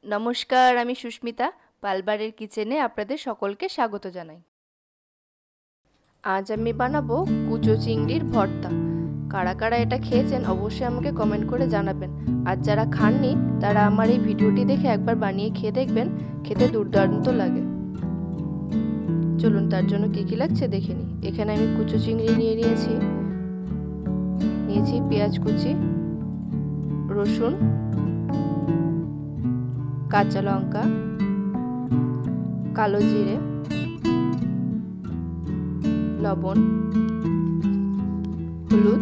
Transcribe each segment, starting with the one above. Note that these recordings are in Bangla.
নমস্কার, আমি সুস্মিতা পালবারের কিচেনে আপনাদের সকলকে স্বাগত জানাই। আজ আমি বানাবো কুচো চিংড়ির ভর্তা। কারা কারা এটা খেয়েছেন অবশ্যই আমাকে কমেন্ট করে জানাবেন। আর যারা খাননি তারা আমার এই ভিডিওটি দেখে একবার বানিয়ে খেয়ে দেখবেন, খেতে দুর্দান্ত লাগে। চলুন তার জন্য কি কি লাগছে দেখে নিই। এখানে আমি কুচো চিংড়ি নিয়েছি পেঁয়াজ কুচি, রসুন, কাঁচা লঙ্কা, কালো জিরে, লবণ, হলুদ,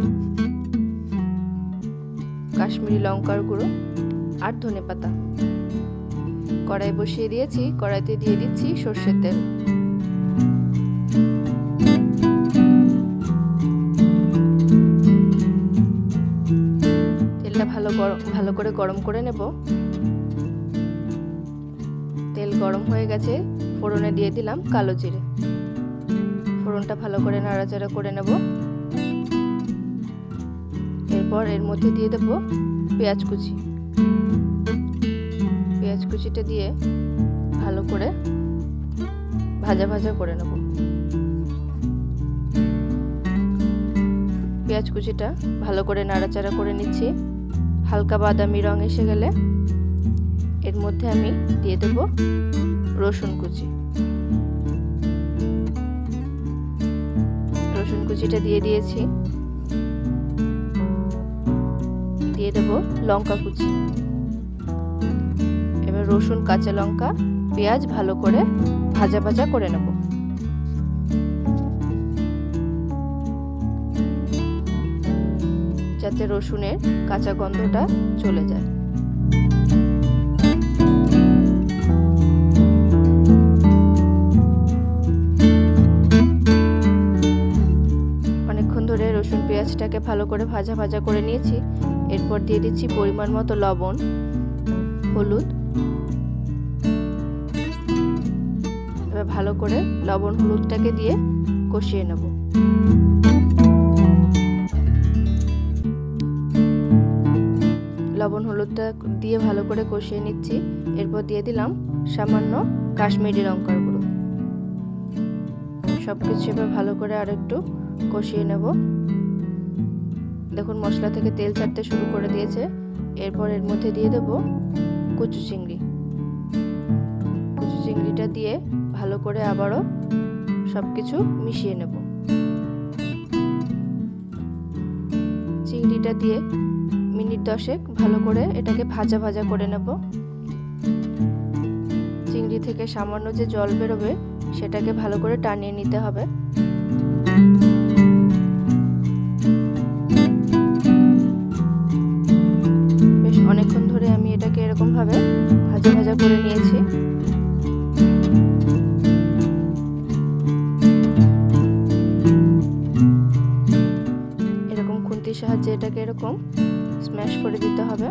কাশ্মীরি লঙ্কার গুঁড়ো আর ধনেপাতা। কড়াই বসিয়ে দিয়েছি, কড়াইতে দিয়ে দিচ্ছি সর্ষের তেল। তেলটা ভালো করে গরম করে নেব। তেল গরম হয়ে গেছে, ফোড়নে দিয়ে দিলাম কালো জিরে। ফোড়নটা ভালো করে নাড়াচাড়া করে নেব। এরপর এর মধ্যে দিয়ে দেব পেঁয়াজ কুচি। পেঁয়াজ কুচিটা দিয়ে ভালো করে ভাজা ভাজা করে নেব। পেঁয়াজ কুচিটা ভালো করে নাড়াচাড়া করে নিচ্ছি। হালকা বাদামি রং এসে গেলে এর মধ্যে আমি দিয়ে দেব রসুন কুচি। রসুন কুচিটা দিয়ে দিয়েছি। দিয়ে দেব লঙ্কা কুচি। এবার রসুন, কাঁচা লঙ্কা, পেঁয়াজ ভালো করে ভাজা ভাজা করে নেব। যাতে রসুনের কাঁচা গন্ধটা চলে যায়। রসুন পেঁয়াজটাকে ভালো করে ভাজা ভাজা করে নিয়েছি। এরপর দিয়ে দিচ্ছি পরিমাণ মতো লবণ, হলুদ। এবার ভালো করে লবণ হলুদটাকে দিয়ে কষিয়ে নেব। লবণ হলুদটা দিয়ে ভালো করে কষিয়ে নিচ্ছি। এরপর দিয়ে দিলাম সামান্য কাশ্মীরি লঙ্কার গুঁড়ো। সবকিছু এবার ভালো করে আর একটু কষিয়ে নেব। দেখুন মশলা থেকে তেল ছাড়তে শুরু করে দিয়েছে। এরপর এর মধ্যে দিয়ে দেব কুচো চিংড়ি। কুচো চিংড়িটা দিয়ে ভালো করে আবারও সবকিছু মিশিয়ে নেব। চিংড়িটা দিয়ে মিনিট 10 ভালো করে এটাকে ভাজা ভাজা করে নেব। চিংড়ি থেকে সামান্য যে জল বেরোবে সেটাকে ভালো করে টানিয়ে নিতে হবে। বেশ অনেকক্ষণ ধরে আমি এটাকে এরকম ভাবে ভাজা ভাজা করে নিয়েছি। এরকম খুন্তির সাহায্যে এটাকে এরকম স্ম্যাশ করে দিতে হবে।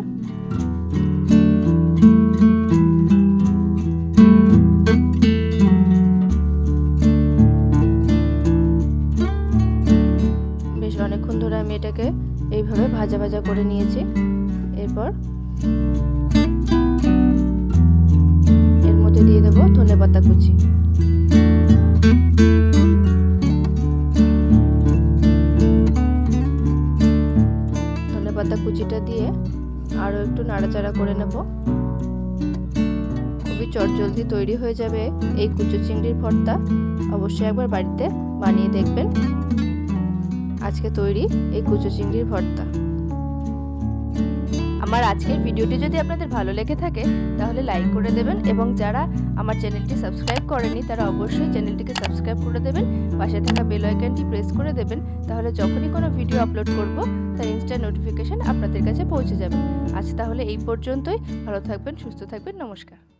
বেশ অনেকক্ষণ ধরে আমি এটাকে এইভাবে ভাজা ভাজা করে নিয়েছি। এরপর এর মধ্যে দিয়ে দেব ধনেপাতা কুচি। ধনেপাতা কুচিটা দিয়ে আরো একটু নাড়াচাড়া করে নেব। খুবই চটজলদি তৈরি হয়ে যাবে এই কুচো চিংড়ির ভর্তা। অবশ্যই একবার বাড়িতে বানিয়ে দেখবেন। আজকে তৈরি এই কুচো চিংড়ির ভর্তা। আমার আজকের ভিডিওটি যদি আপনাদের ভালো লেগে থাকে তাহলে লাইক করে দেবেন, এবং যারা আমার চ্যানেলটি সাবস্ক্রাইব করেনি তারা অবশ্যই চ্যানেলটিকে সাবস্ক্রাইব করে দেবেন। পাশে থাকা বেল আইকনটি প্রেস করে দেবেন, তাহলে যখনই কোনো ভিডিও আপলোড করব তার ইনস্ট্যান্ট নোটিফিকেশন আপনাদের কাছে পৌঁছে যাবে। আজ তাহলে এই পর্যন্তই। ভালো থাকবেন, সুস্থ থাকবেন। নমস্কার।